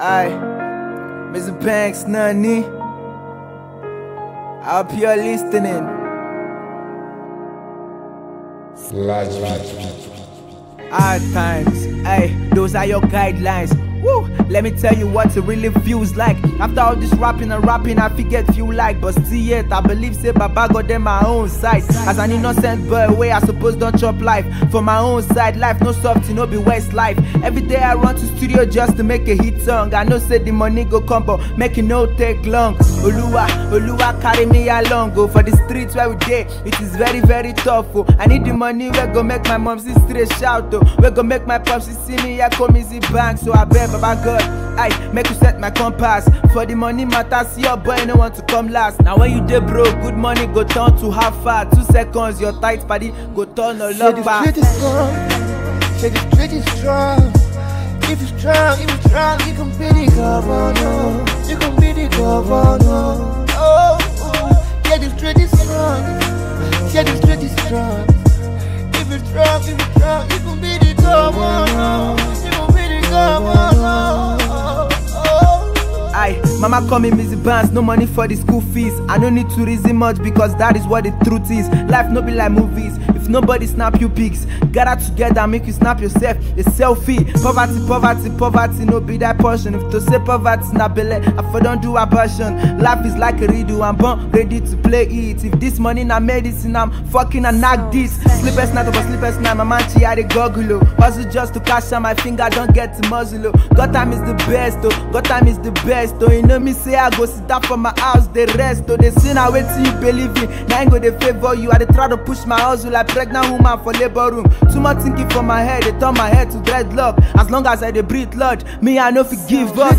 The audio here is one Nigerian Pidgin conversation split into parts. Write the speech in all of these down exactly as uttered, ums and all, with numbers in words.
Aye, Mister Banks, Nani. I hope you're listening. Hard times, aye, those are your guidelines. Woo, let me tell you what it really feels like. After all this rapping and rapping, I forget feel like. But still yet, I believe say Baba got them my own side. As an innocent boy, way I suppose don't chop life. For my own side, life no soft, no be West life. Every day I run to studio just to make a hit song. I know say the money go come, but make it no take long. Oluwa, Oluwa carry me along. Go for the streets where we dey, it is very very tough. Oh. I need the money, we go make my mom see straight shout. Oh. We go make my pops see me, I come easy bank. So I bet Baba God, I make you set my compass. For the money matter, see your boy no want to come last. Now when you dey broke, good money go turn to half far. Two seconds, your tight body go turn a lot back. Say the street is strong, say the street is strong. If you strong, if you strong, you can be the governor. You can be the governor. Oh, oh. Yeah, the street is strong. Yeah, the street is strong. If you strong, if you strong, you can be the governor. You can be the governor. Aye, mama call me Mister Banks, no money for the school fees. I don't need to reason much because that is what the truth is. Life no be like movies, if nobody snap you pics. Gather together, make you snap yourself a selfie. Poverty, poverty, poverty, no be that portion. If to say poverty na belle, I for don't do abortion. Life is like a riddle, I'm born ready to play it. If this money na medicine, I'm fucking a knock this. Sleepless night over sleepless night, my man she had a goggle. Hustle just to cash on my finger, don't get to muzzle. God time is the best, oh, God time is the best. Oh, you know me say I go sit down for my house, the rest. Oh, they say now wait till you believe in. Now ain't go they favor you. I they try to push my hustle like pregnant woman for labor room. Too much thinking for my head, they turn my head to dreadlock. As long as I they breathe, Lord, me I know if you give up. Say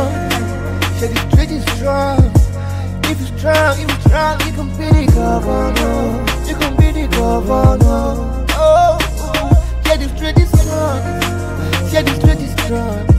the street is strong. If you strong, if you strong, you can be the governor. You can be the governor. Oh, oh. Yeah, the street is strong. Yeah, the street is strong.